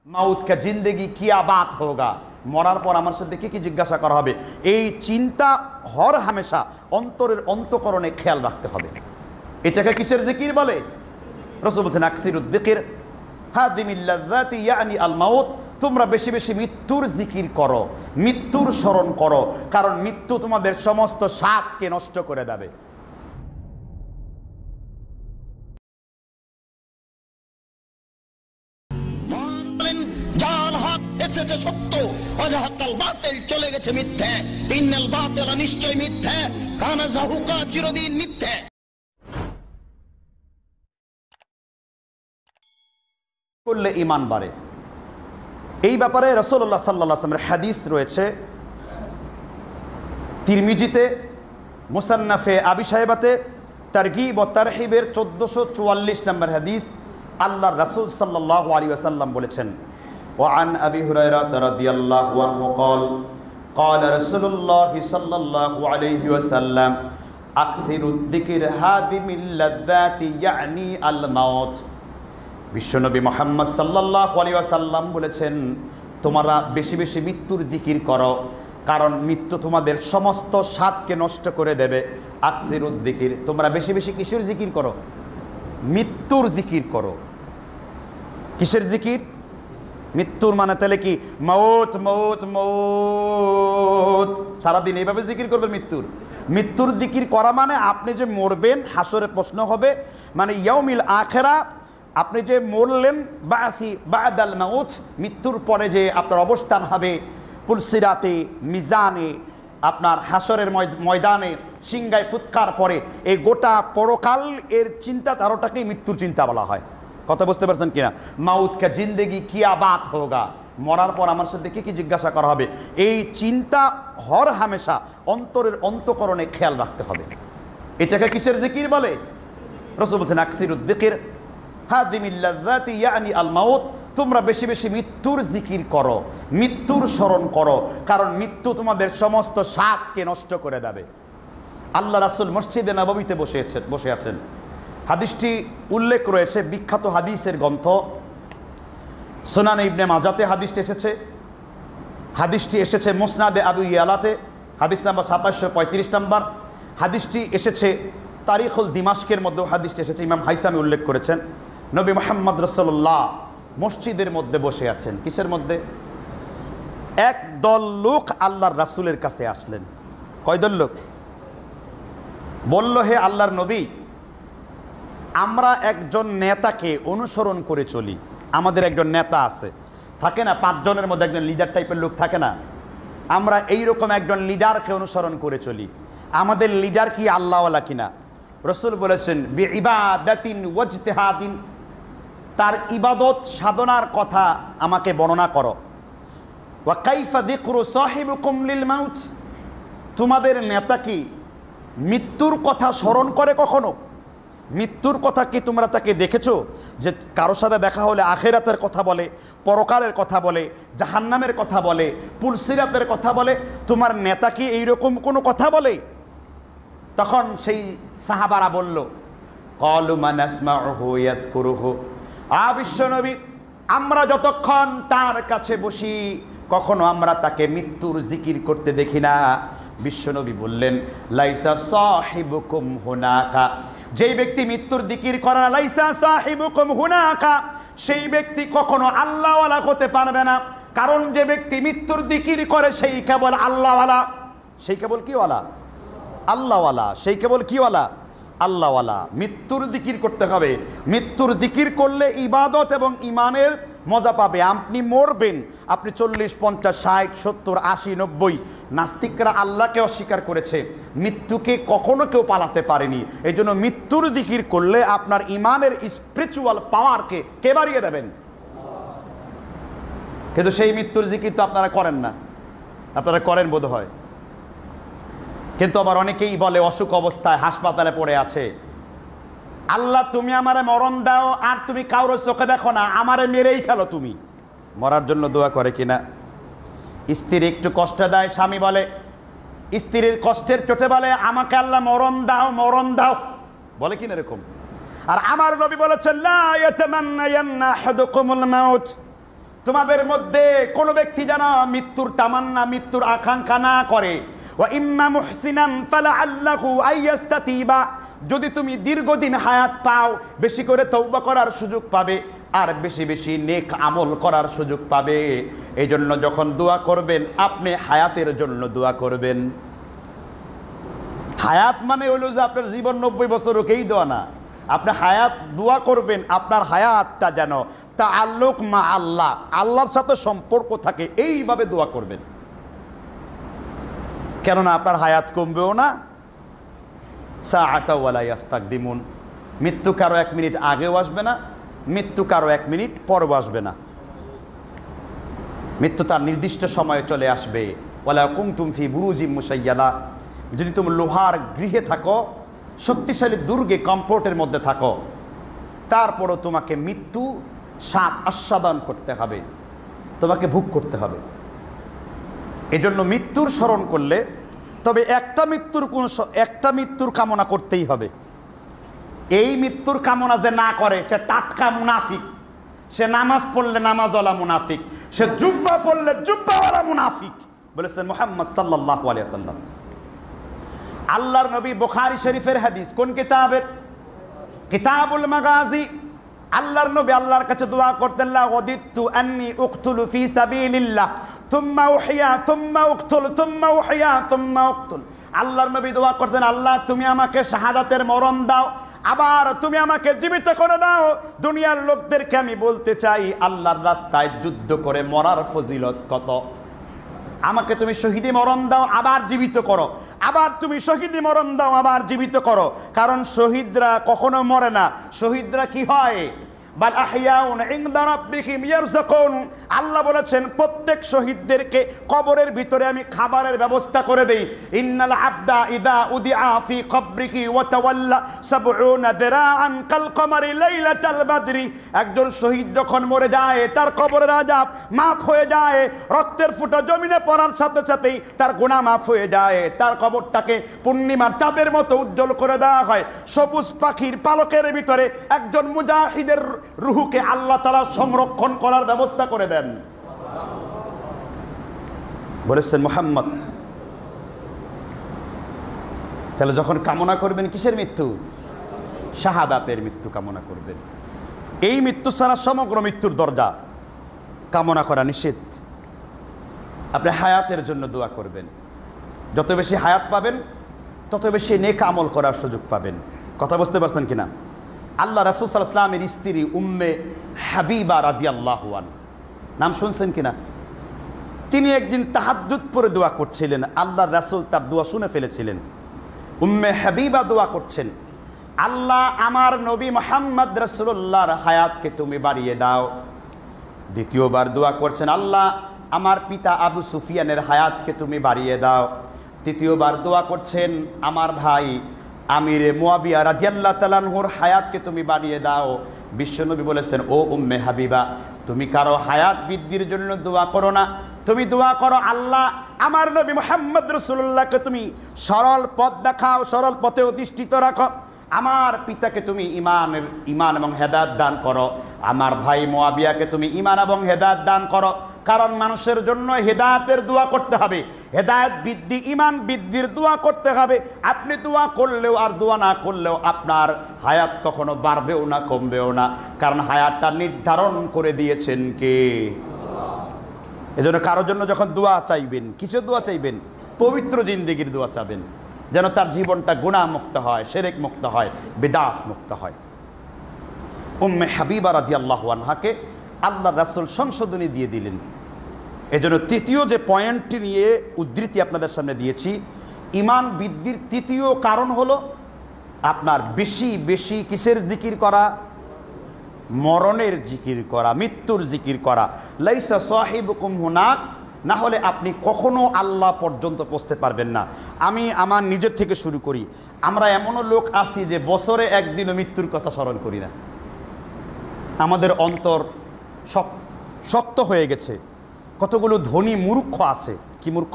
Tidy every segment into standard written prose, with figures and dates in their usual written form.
মাউত কা জিন্দেগি কিয়া বাত হোগা, মরার পর আমার সাথে কি কি জিজ্ঞাসা করা হবে, এই চিন্তা হর হামেশা অন্তরের অন্তঃকরণে খেয়াল রাখতে হবে। এটাকে কিসের জিকির বলে? রাসূল বলেছেন আকসিরুদ যিকির হাদিমিল লাযাতি ইয়ানি আল মাউত, তোমরা বেশি বেশি মৃত্যুর জিকির করো, মৃত্যুর স্মরণ করো, কারণ মৃত্যু তোমাদের সমস্ত স্বাদকে নষ্ট করে দেবে। জাল হক এসেছে সত্য, অজাহাতাল বাতিল চলে গেছে মিথ্যে, ইন্নাল বাতিলা নিশ্চয় মিথ্যে, কানা যাহুকা চিরদিন মিথ্যে। করলে ঈমান বাড়ে। এই ব্যাপারে রাসূলুল্লাহ সাল্লাল্লাহু আলাইহি ওয়াসাল্লামের হাদিস রয়েছে তিরমিজিতে, মুসান্নাফে আবি শাইবাতে, তারগীব ও তারহিবের 1444 নম্বর হাদিস। আল্লাহর রাসূল সাল্লাল্লাহু আলাইহি ওয়াসাল্লাম বলেছেন, وعن أبي هريرة رضي الله عنه قال قال رسول الله صلى الله عليه وسلم أكثر الذكر هادم اللذات يعني الموت। বিশ্বনবী মুহাম্মদ সাল্লাল্লাহু আলাইহি ওয়াসাল্লাম বলেছেন, তোমরা বেশি বেশি মৃত্যুর জিকির করো, কারণ মৃত্যু তোমাদের সমস্ত স্বাদকে নষ্ট করে দেবে। আকসিরুদ যিকির, তোমরা বেশি বেশি কিসের জিকির করো? মৃত্যুর জিকির করো। কিসের জিকির? মৃত্যুর মানে তাহলে কি মৌত মৌত মৌত, সারাদিন এইভাবে জিকির করবে মৃত্যুর? মৃত্যুর জিকির করা মানে আপনি যে মরবেন, হাসরে প্রশ্ন হবে, মানে ইয়াউমিল আখিরা, আপনি যে মরলেন, বাসি বাদাল মাউত, মৃত্যুর পরে যে আপনার অবস্থান হবে পুলসিরাতে, মিজানে, আপনার হাসরের ময়দানে, সিংগায় ফুৎকার পরে, এই গোটা পরকাল এর চিন্তা তারটাকেই মৃত্যুর চিন্তা বলা হয়। কথা বুঝতে পারছেন কিনা? মাউত কা জিন্দেগি কিয়া বাত হোগা, মরার পর আমার সাথে কি কি জিজ্ঞাসা করা হবে, এই চিন্তা হর হামেশা অন্তরের অন্তঃকরণে খেয়াল রাখতে হবে। এটাকে কিসের জিকির বলে? রাসূল বলেছেন আকসিরুদ যিকির হাদিমিল লাযাতি ইয়ানি আল মাউত, তোমরা বেশি বেশি মৃত্যুর জিকির করো, মৃত্যুর স্মরণ করো, কারণ মৃত্যু তোমাদের সমস্ত স্বাদকে নষ্ট করে দেবে। আল্লাহ রাসূল মসজিদে নববীতে বসে আছেন। হাদিসটি উল্লেখ রয়েছে বিখ্যাত হাদিসের গ্রন্থ সুনান ইবনে মাজাতে হাদিসটি এসেছে। হাদিসটি এসেছে মুসনাদে আবু ইয়ালাতে, হাদিস নাম্বার 2735 নম্বর। হাদিসটি এসেছে তারিখুল দিমাশকের মধ্যে, হাদিসটি এসেছে, ইমাম হাইসামি উল্লেখ করেছেন। নবী মুহাম্মদ রাসূলুল্লাহ মসজিদের মধ্যে বসে আছেন। কিসের মধ্যে? এক দল লোক আল্লাহর রাসূলের কাছে আসলেন। কয় দল লোক? বলল, হে আল্লাহর নবী, আমরা একজন নেতাকে অনুসরণ করে চলি। আমাদের একজন নেতা আছে, থাকে না 5 জনের মধ্যে একজন লিডার টাইপের লোক থাকে না? আমরা এইরকম একজন লিডারকে অনুসরণ করে চলি। আমাদের লিডার কি আল্লাহওয়ালা কিনা? রাসূল বলেছেন, বিইবাদাতিন ওয়াজতিহাদিন, তার ইবাদত সাধনার কথা আমাকে বর্ণনা করো। ওয়া কাইফা যিকরু সাহিবুকুম লিল মাউত, তোমাদের নেতা কি মৃত্যুর কথা স্মরণ করে কখনো? মৃত্যুর কথা কি তোমরা তাকে দেখেছো যে কারো সাথে দেখা হলে আখিরাতের কথা বলে, পরকালের কথা বলে, জাহান্নামের কথা বলে, পুলসিরাতের কথা বলে? তোমার নেতা কি এইরকম কোনো কথা বলে? তখন সেই সাহাবারা বলল, ক্বালু মা নাসমাউহু ইয়াযকুরুহু, বিশ্বনবী, আমরা যতক্ষণ তার কাছে বসি কখনো আমরা তাকে মৃত্যুর জিকির করতে দেখি না। বিশ্বনবী বললেন, লাইসা সাহিবুকুম হুনাকা, যেই ব্যক্তি মৃত্যুর জিকির করে না, লাইসা সাহিবুকুম হুনাকা, সেই ব্যক্তি কখনো আল্লাহওয়ালা হতে পারবে না। কারণ যে ব্যক্তি মৃত্যুর জিকির করে সেই কেবল আল্লাহওয়ালা। সেই কেবল কি ওয়ালা? আল্লাহওয়ালা। সেই কেবল কি ওয়ালা? আল্লাহওয়ালা। মৃত্যুর জিকির করতে হবে। মৃত্যুর জিকির করলে ইবাদত এবং ইমানের মজা পাবে। আপনি মরবেন, আপনি 40, 50, 60, 70, 80, 90, নাস্তিকরা আল্লাহকে অস্বীকার করেছে, মৃত্যুকে কখনো কেউ পালাতে পারেনি। এই জন্য মৃত্যুর জিকির করলে আপনার ইমানের স্পিরিচুয়াল পাওয়ারকে কে বাড়িয়ে দেবেন? কিন্তু সেই মৃত্যুর জিকির তো আপনারা করেন না। আপনারা করেন বোধ হয়, কিন্তু আবার অনেকেই বলে অসুখ অবস্থায় হাসপাতালে পড়ে আছে, আল্লাহ তুমি আমারে মরণ দাও, আর তুমি কারোর চোখে দেখো না, আমারে মেরেই ফেলো তুমি। মরার জন্য দোয়া করে কিনা? স্ত্রী একটু কষ্ট দেয়, স্বামী বলে, স্ত্রীর কষ্টের চোটে বলে, আমাকে আল্লাহ মরণ দাও, মরণ দাও, বলে কিনা এরকম? আর আমার নবী বলেছেন, লা ইয়াতামান্নায়ান্না আহাদুকুমুল মাউত, তোমাদের মধ্যে কোন ব্যক্তি যেন মৃত্যুর তামান্না, মৃত্যুর আকাঙ্ক্ষা না করে। ওয়া ইম্মা মুহসিনান ফালাআল্লাহু আইয়াস্তাতিবা, যদি তুমি দীর্ঘদিন হায়াত পাও, বেশি করে তওবা করার সুযোগ পাবে, আর বেশি বেশি নেক আমল করার সুযোগ পাবে। এই জন্য যখন দোয়া করবেন, আপনি হায়াতের জন্য দোয়া করবেন। হায়াত মানে হলো যে আপনার জীবন 90 বছর ওকেই দোয়া না, আপনি হায়াত দোয়া করবেন, আপনার হায়াতটা যেন তাআল্লুক মা আল্লাহ, আল্লাহর সাথে সম্পর্ক থাকে, এইভাবে দোয়া করবেন। কেননা আপনার হায়াত কমবেও না, সাআতা ওয়ালা ইস্তাকদিমুন, মৃত্যু কারো 1 মিনিট আগেও আসবে না, মৃত্যু কারো 1 মিনিট পরেও আসবে না। মৃত্যু তার নির্দিষ্ট সময়ে চলে আসবে। ওয়ালা কুনতুম ফি বুরুজিম মুশাইয়াদা, যদি তুমি লোহার গৃহে থাকো, শক্তিশালী দুর্গে, কমফোর্টের মধ্যে থাকো, তারপরও তোমাকে মৃত্যু স্বাদ আস্বাদন করতে হবে, তোমাকে ভোগ করতে হবে। এজন্য মৃত্যুর স্মরণ করলে, তবে একটা মৃত্যুর কামনা করতেই হবে। এই মৃত্যুর কামনা যে না করে, সে টাটকা মুনাফিক। সে নামাজ পড়লে নামাজওয়ালা মুনাফিক, সে জুব্বা পড়লে জুব্বাওয়ালা মুনাফিক, বলেছেন মুহাম্মদ সাল্লাল্লাহু আলাইহি ওয়াসাল্লাম। আল্লাহর নবী বুখারী শরীফের হাদিস, কোন কিতাবের? কিতাবুল মাগাজি। আল্লাহর নবী আল্লাহর কাছে দোয়া করতেন, লা ওয়াদিতু আন্নী উকতুলু ফি সাবিলিল্লাহ থুম্মা উহিয়া থুম্মা উকতুল থুম্মা উহিয়া থুম্মা উকতুল। আল্লাহর নবী দোয়া করতেন, আল্লাহ তুমি আমাকে শাহাদাতের মরণ দাও, আবার তুমি আমাকে জীবিত করে দাও। দুনিয়ার লোকদেরকে আমি বলতে চাই, আল্লাহর রাস্তায় যুদ্ধ করে মরার ফজিলত কত। আমাকে তুমি শহীদি মরণ দাও, আবার জীবিত করো, আবার তুমি শহীদি মরণ দাও, আবার জীবিত করো। কারণ শহীদরা কখনো মরে না, শহীদরা কি হয়? বাল আহইয়াউন ইনদা রাব্বিহিম ইয়ারযুকুন। আল্লাহ বলেছেন প্রত্যেক শহীদদেরকে কবরের ভিতরে আমি খাবারের ব্যবস্থা করে দেই। ইন্নাল আবদা ইদা উদিআ ফি কবরিহি ওয়া তাওয়াল্লা 70 দিরাআন কাল কমারি লাইলাতাল বদরি। একজন শহীদ যখন মরে যায়, তার কবরের আযাব মাফ হয়ে যায়, রক্তের ফোঁটা জমিনে পড়ার সাথে সাথেই তার গুনাহ মাফ হয়ে যায়, তার কবরটাকে পূর্ণিমার চাঁদের মতো উজ্জ্বল করে দেওয়া হয়। সবুজ পাখির পালকের ভিতরে একজন মুজাহিদের রুহুকে আল্লাহ তাআলা সংরক্ষণ করার ব্যবস্থা করে দেন, বলেছেন মুহাম্মদ। তাহলে যখন কামনা করবেন কিসের মৃত্যু? শাহাদাতের মৃত্যু কামনা করবেন। এই মৃত্যু ছাড়া সমগ্র মৃত্যুর দরজা কামনা করা নিষেধ। আপনি হায়াতের জন্য দোয়া করবেন, যত বেশি হায়াত পাবেন তত বেশি নেক আমল করার সুযোগ পাবেন। কথা বুঝতে পারছেন কিনা? আল্লাহ রাসূল সাল্লাল্লাহু আলাইহি ওয়াসাল্লামের স্ত্রী উম্মে হাবিবা রাদিয়াল্লাহু আনহা, নাম শুনছেন কিনা? তিনি একদিন তাহাজ্জুদ পড়ে দোয়া করছিলেন, আল্লাহর রাসূল তার দোয়া শুনে ফেলেছিলেন। উম্মে হাবিবা দোয়া করছেন, আল্লাহ আমার নবী মুহাম্মদ রাসূলুল্লাহর হায়াতকে তুমি বাড়িয়ে দাও। দ্বিতীয়বার দোয়া করছেন, আল্লাহ আমার পিতা আবু সুফিয়ানের হায়াতকে তুমি বাড়িয়ে দাও। তৃতীয়বার দোয়া করছেন, আমার ভাই আমিরে মুয়াবিয়া রাদিয়াল্লাহু তাআলা আনহুর হায়াতকে তুমি বাড়িয়ে দাও। বিশ্বনবী বলেছেন, ও উম্মে হাবিবা, তুমি কারো হায়াত বৃদ্ধির জন্য দোয়া করো না, তুমি দোয়া করো আল্লাহ আমার নবী মুহাম্মদ রাসূলুল্লাহকে তুমি সরল পথ দেখাও, সরল পথে অধিষ্ঠিত রাখো। আমার পিতাকে তুমি ঈমান এবং হেদায়েত দান করো, আমার ভাই মুয়াবিয়াকে তুমি ঈমান এবং হেদায়েত দান করো। কারণ মানুষের জন্য হেদায়েতের দোয়া করতে হবে, হেদায়েত বৃদ্ধি, ঈমান বৃদ্ধির দোয়া করতে হবে। আপনি দোয়া করলেও আর দোয়া না করলেও আপনার হায়াত কখনো বাড়বেও না, কমবেও না, কারণ হায়াতটা নির্ধারণ করে দিয়েছেন কে? এজন্য কারোর জন্য যখন দোয়া চাইবেন, কিসের দোয়া চাইবেন? পবিত্র জিন্দেগির দোয়া চাবেন, যেন তার জীবনটা গুনাহ মুক্ত হয়, শিরক মুক্ত হয়, বিদআত মুক্ত হয়। উম্মে হাবিবা রাদিয়াল্লাহু আনহাকে আল্লাহর রাসূল সংশোধনী দিয়ে দিলেন। এজন্য তৃতীয় যে পয়েন্টটি নিয়ে উদ্ধৃতি আপনাদের সামনে দিয়েছি, ঈমান বৃদ্ধির তৃতীয় কারণ হলো আপনার বেশি বেশি কিসের জিকির করা? মরণের জিকির করা, মৃত্যুর জিকির করা। লাইসা সাহিবুকুম হুনাক, না হলে আপনি কখনো আল্লাহ পর্যন্ত পৌঁছতে পারবেন না। আমি আমার নিজের থেকে শুরু করি, আমরা এমনও লোক আছি যে বছরে একদিনও মৃত্যুর কথা স্মরণ করি না। আমাদের অন্তর শক্ত হয়ে গেছে। কতগুলো ধনী মূর্খ আছে। কি মূর্খ?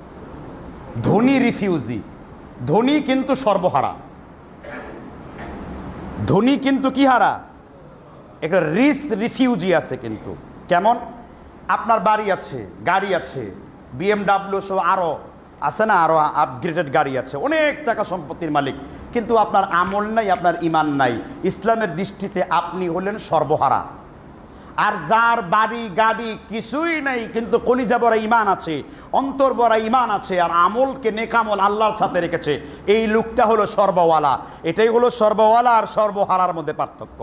ধনী রিফিউজি, ধনী কিন্তু সর্বহারা, ধনী কিন্তু কি হারা? একটা রিফিউজি আছে। কিন্তু কেমন? আপনার বাড়ি আছে, গাড়ি আছে, BMW সহ আরো আছে না, আরো আপগ্রেডেড গাড়ি আছে, অনেক টাকা সম্পত্তির মালিক, কিন্তু আপনার আমল নাই, আপনার ঈমান নাই, ইসলামের দৃষ্টিতে আপনি হলেন সর্বহারা। আর যার বাড়ি গাড়ি কিছুই নাই কিন্তু কলিজা ভরা ঈমান আছে, অন্তর ভরা ঈমান আছে, আর আমলকে নেকামল আল্লাহর সাথে রেখেছে, এই লোকটা হলো সর্বওয়ালা। এটাই হলো সর্বওয়ালা আর সর্বহারার মধ্যে পার্থক্য।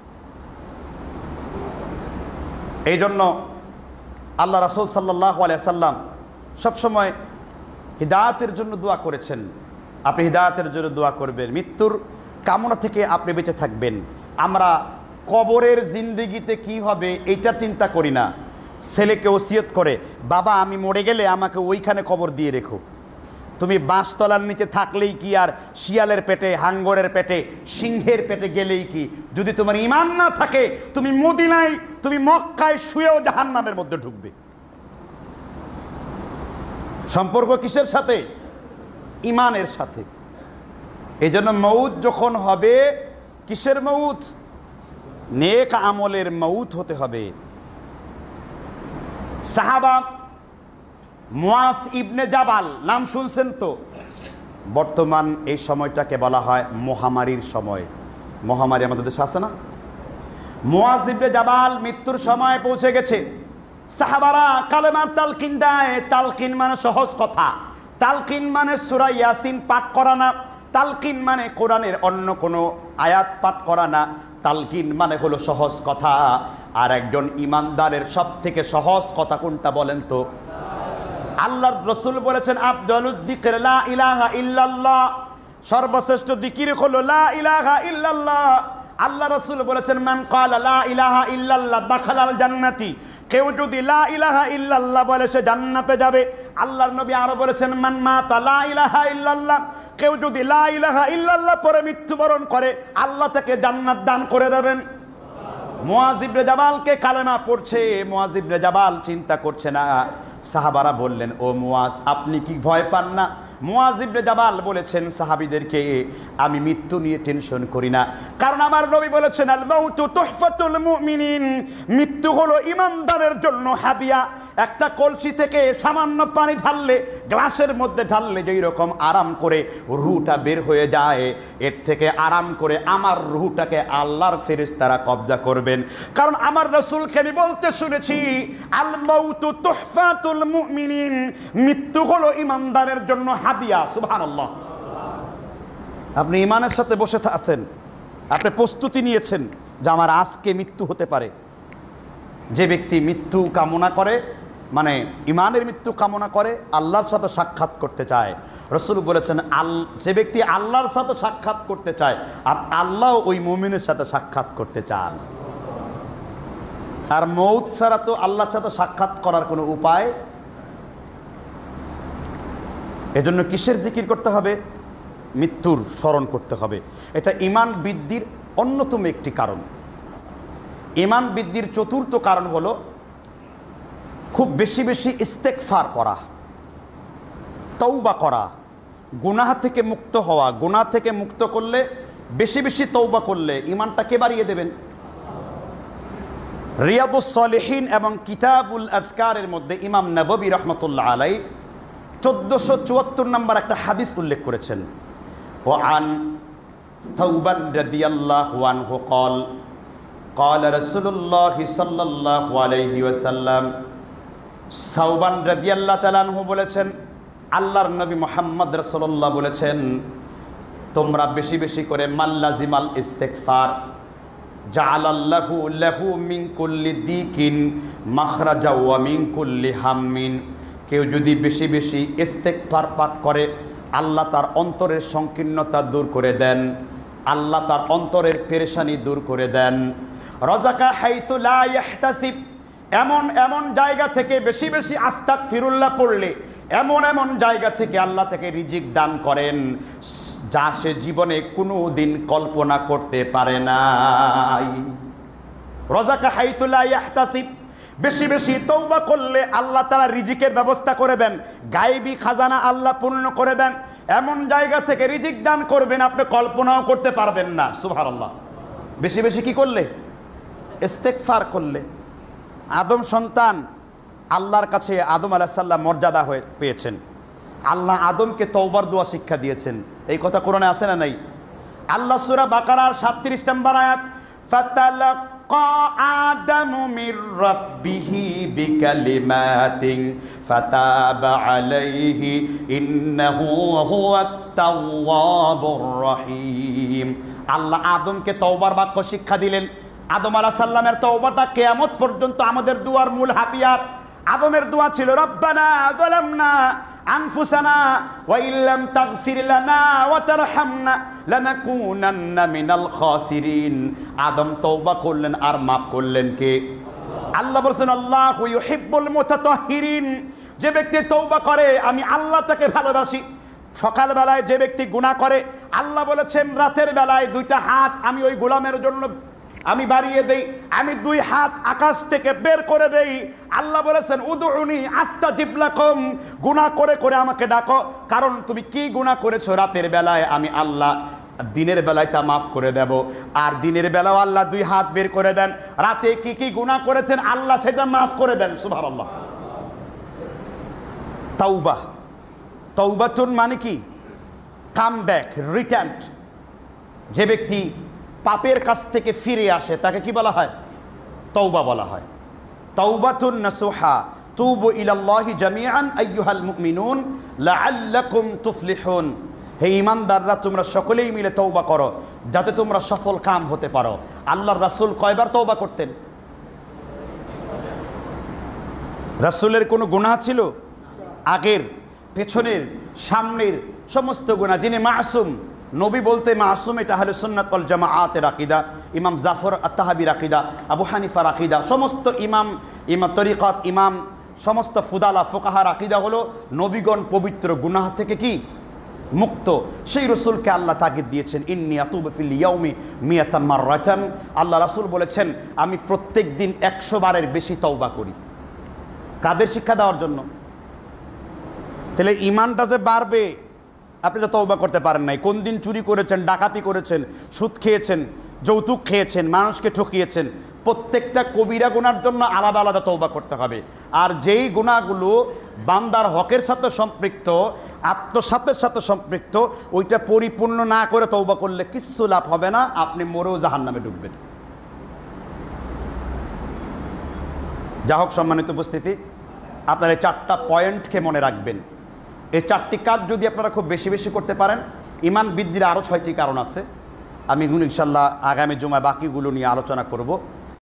এই জন্য আল্লাহ রাসূল সাল্লাল্লাহু আলাইহি সাল্লাম সবসময় হিদায়াতের জন্য দোয়া করেছেন। আপনি হিদায়াতের জন্য দোয়া করবেন, মৃত্যুর কামনা থেকে আপনি বেঁচে থাকবেন। আমরা কবরের জিন্দেগিতে কি হবে এটা চিন্তা করি না। ছেলেকে ওসিয়ত করে, বাবা আমি মরে গেলে আমাকে ওইখানে কবর দিয়ে রেখো। তুমি বাঁশতলার নিচে থাকলেই কি, আর শিয়ালের পেটে, হাঙ্গরের পেটে, সিংহের পেটে গেলেই কি? যদি তোমার ঈমান না থাকে তুমি মদিনায়, তুমি মক্কায় শুয়েও জাহান্নামের মধ্যে ঢুকবে। সম্পর্ক কিসের সাথে? ঈমানের সাথে। এই জন্য মউত যখন হবে, কিসের মউত? নেক আমলের মউত হতে হবে। সাহাবা মুআজ ইবনে জাবাল নাম শুনছেন তো? বর্তমান এই সময়টাকে বলা হয় মহামারীর সময়। মহামারী আমাদের দেশে আছে না? মুআজ ইবনে জাবাল মৃত্যুর সময় পৌঁছে গেছে। সাহাবারা কালেমা তালকিন দেয়। তালকিন মানে সহজ কথা, তালকিন মানে সূরা ইয়াসিন পাঠ করা না, তালকিন মানে কোরআনের অন্য কোনো আয়াত পাঠ করা না, তালকিন মানে হলো সহজ কথা। আর একজন ইমানদারের সব থেকে সহজ কথা কোনটা বলেন তো? আল্লাহর রাসূল বলেছেন আফদালুদ যিকর লা ইলাহা ইল্লাল্লাহ, সর্বশ্রেষ্ঠ জিকির হলো লা ইলাহা ইল্লাল্লাহ। আল্লাহ রাসূল বলেছেন মান ক্বালা লা ইলাহা ইল্লাল্লাহ দাখালাল জান্নাতি, কেউ যদি লা ইলাহা ইল্লাল্লাহ বলে সে জান্নাতে যাবে। আল্লাহর নবী আরো বলেছেন মান মাতা লা ইলাহা ইল্লাল্লাহ, কেউ যদি লা ইলাহা ইল্লাল্লাহ পরে মৃত্যুবরণ করে আল্লাহ তাকে জান্নাত দান করে দেবেন। মুআজ ইবনে জাবালকে কালেমা পড়ছে, মুআজ ইবনে জাবাল চিন্তা করছে না। সাহাবারা বললেন ও মুআজ আপনি কি ভয় পান না? মুআজ ইবনে জাবাল বলেছেন সাহাবীদেরকে আমি মৃত্যু নিয়ে টেনশন করি না, কারণ আমার নবী বলেছেন আল মাউতু তুহফাতুল মুমিনিন, মৃত্যু হলো ঈমানদারের জন্য হাদিয়া। একটা কলসি থেকে সামান্য পানি ঢাললে, গ্লাসের মধ্যে ঢাললে যেই রকম আরাম করে রুহটা বের হয়ে যায়, এর থেকে আরাম করে আমার রুহটাকে আল্লাহর ফেরেশতারা কবজা করবেন। কারণ আমার রাসূলকে আমি বলতে শুনেছি আল মাউতু তুহফাতুল মুমিনিন, মৃত্যু হলো ঈমানদারের জন্য হাদিয়া। সুবহানাল্লাহ। আপনি ঈমানের সাথে বসে আছেন, আপনি প্রস্তুতি নিয়েছেন যে আমার আজকে মৃত্যু হতে পারে। যে ব্যক্তি মৃত্যু কামনা করে, মানে ঈমানের মৃত্যু কামনা করে, আল্লাহর সাথে সাক্ষাৎ করতে চায়, রাসূল বলেছেন যে ব্যক্তি আল্লাহর সাথে সাক্ষাৎ করতে চায় আর আল্লাহ ওই মুমিনের সাথে সাক্ষাৎ করতে চান। আর মউত ছাড়া তো আল্লাহর সাথে সাক্ষাৎ করার কোনো উপায়। এজন্য কিসের জিকির করতে হবে? মৃত্যুর স্মরণ করতে হবে। এটা ঈমান বৃদ্ধির অন্যতম একটি কারণ। ঈমান বৃদ্ধির চতুর্থ কারণ হলো খুব বেশি বেশি ইস্তেগফার করা, তওবা করা, গুনাহ থেকে মুক্ত হওয়া। গুনাহ থেকে মুক্ত করলে, বেশি বেশি তওবা করলে ঈমানটাকে বাড়িয়ে দেবেন। রিয়াদুস সালিহিন এবং কিতাবুল আযকারের মধ্যে ইমাম নববী রাহমাতুল্লাহ আলাইহি 1474 নম্বর একটা হাদিস উল্লেখ করেছেন। ও আন সাউবান রাদিয়াল্লাহু আনহু قال قال رسول الله صلى الله عليه وسلم, সাউবান রাদিয়াল্লাহু তাআলা আনহু বলেছেন আল্লাহর নবী মুহাম্মদ রাসূলুল্লাহ বলেছেন তোমরা বেশি বেশি করে মাল্লাজিমাল ইস্তিগফার জাআলাল্লাহু লাহু মিন কুল্লি দিকিন মাখরাজা ওয়া মিন কুল্লি হাম্মিন। কেউ যদি বেশি বেশি ইস্তেগফার পাঠ করে আল্লাহ তার অন্তরের সংকীর্ণতা দূর করে দেন, আল্লাহ তার অন্তরের পেরেশানি দূর করে দেন। রাযাকা হাইতু লা ইয়াহতাসিব, এমন এমন জায়গা থেকে বেশি বেশি আস্তাগফিরুল্লাহ পড়লে এমন এমন জায়গা থেকে আল্লাহ তাকে রিজিক দান করেন যা সে জীবনে কোনো দিন কল্পনা করতে পারে নাই। রাযাকা হাইতু লা ইয়াহতাসিব, বেশি বেশি তওবা করলে আল্লাহ তাআলা রিজিকের ব্যবস্থা করে দেন, গায়েবী খাজানা আল্লাহ পূর্ণ করে দেন, এমন জায়গা থেকে রিজিক দান করবেন আপনি কল্পনাও করতে পারবেন না। সুবহানাল্লাহ। বেশি বেশি কি করলে? ইস্তেগফার করলে। আদম সন্তান আল্লাহর কাছে আদম আলাইহিস সালাম মর্যাদা হয়ে পেয়েছেন। আল্লাহ আদমকে তওবার দোয়া শিক্ষা দিয়েছেন। এই কথা কোরআনে আছে না নাই? আল্লাহ সূরা বাকারার 37 নম্বর আয়াত, ফাতালাক্কা আদামু মির রাব্বিহি বিকালিমাতিন ফাতাবা আলাইহি ইন্নাহু হুয়াত তাওয়াবুর রহিম। আল্লাহ আদমকে তওবার বাক্য শিক্ষা দিলেন। আদম আলাইহিস সালামের তওবাটা কিয়ামত পর্যন্ত আমাদের দুয়ার মূল হাতিয়ার। আদমের দোয়া ছিল, রব্বানা যালামনা আনফুসানা ওয়া ইল্লাম তাগফির লানা ওয়া তারহামনা লানাকুনান্না মিনাল খাসিরিন। আদম তওবা করলেন আর মাফ করলেন কে? আল্লাহ বলেছেন, আল্লাহু ইউহিব্বুল মুতাতাহহিরিন। যে ব্যক্তি তওবা করে আমি আল্লাহ তাকে ভালোবাসি। সকাল বেলায় যে ব্যক্তি গুনাহ করে, আল্লাহ বলেছেন রাতের বেলায় দুইটা হাত আমি ওই গোলামের জন্য আমি বাড়িয়ে দেই, আমি দুই হাত আকাশ থেকে বের করে দেই। আল্লাহ বলেছেন, উদউনি আস্তাজিব লাকুম। গুনাহ করে করে আমাকে ডাকো, কারণ তুমি কি গুনাহ করেছো রাতের বেলায় আমি আল্লাহ দিনের বেলায় তা মাফ করে দেব। আর দিনের বেলাও আল্লাহ দুই হাত বের করে দেন, রাতে কি কি গুনাহ করেছেন আল্লাহ সেটা মাফ করে দেন। সুবহানাল্লাহ। তাওবা, তাওবাতুন মানে কি? Come back, return. যে ব্যক্তি পাপের কাছ থেকে ফিরে আসে তাকে কি বলা হয়? তওবা বলা হয়। তাওবাতুন নাসুহা, তুবু ইলাল্লাহি জামিআন আইয়ুহাল মুমিনুন লাআল্লাকুম তুফলিহুন। হে ঈমানদাররা, তোমরা সকলেই মিলে তওবা করো যাতে তোমরা সফল কাম হতে পারো। আল্লাহর রাসূল কয়বার তওবা করতেন? রাসূলের কোনো গুনাহ ছিল? আগের, পেছনের, সামনের সমস্ত গুনাহ। যিনি মাসুম, নবী বলতে মাসুম, এটা আহলে সুন্নাত ওয়াল জামাআতের আকীদা। ইমাম জাফর আত-তাহাবির আকীদা, আবু হানিফার আকীদা, সমস্ত ইমাম তরিকাত, ইমাম সমস্ত ফুদালা ফুকাহার আকীদা হলো নবীগণ পবিত্র গুনাহ থেকে কি মুক্ত। সেই রাসূলকে আল্লাহ তাগিদ দিয়েছেন, ইন্নী আতুবু ফিল ইয়াউমি মিয়াতাম মাররাতান। আল্লাহ রাসূল বলেছেন, আমি প্রত্যেক দিন 100 বারের বেশি তওবা করি। কাদের শিক্ষা দেওয়ার জন্য? তাহলে ঈমানটা যে বাড়বে, আপনি তো তওবা করতে পারেন নাই। কোন দিন চুরি করেছেন, ডাকাতি করেছেন, সুদ খেয়েছেন, যৌতুক খেয়েছেন, মানুষকে ঠকিয়েছেন, প্রত্যেকটা কবিরা গুনার জন্য আলাদা আলাদা তওবা করতে হবে। আর যেই গুনাহগুলো বান্দার হকের সাথে সম্পৃক্ত, আত্মসাতের সাথে সম্পৃক্ত, ওইটা পরিপূর্ণ না করে তওবা করলে কিচ্ছু লাভ হবে না, আপনি মরেও জাহান্নামে ডুববেন। যা হোক, সম্মানিত উপস্থিতি, আপনার এই 4টা পয়েন্টকে মনে রাখবেন। এই 4টি কাজ যদি আপনারা খুব বেশি বেশি করতে পারেন, ঈমান বৃদ্ধির আরও 6টি কারণ আছে। আমি ইনশাআল্লাহ আগামী জুমায় বাকিগুলো নিয়ে আলোচনা করব।